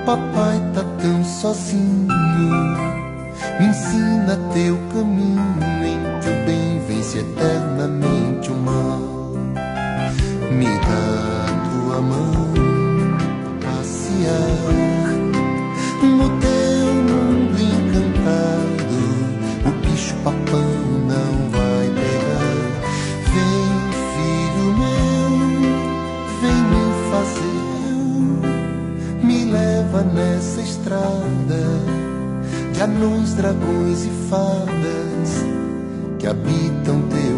Papai tá tão sozinho, me ensina teu caminho. Em teu bem vence eternamente o mal. Me dá tua mão, passear no teu mundo encantado. O bicho papão não vai pegar. Vem, filho meu, vem me fazer. Me leva nessa estrada de anões, dragões e fadas que habitam teu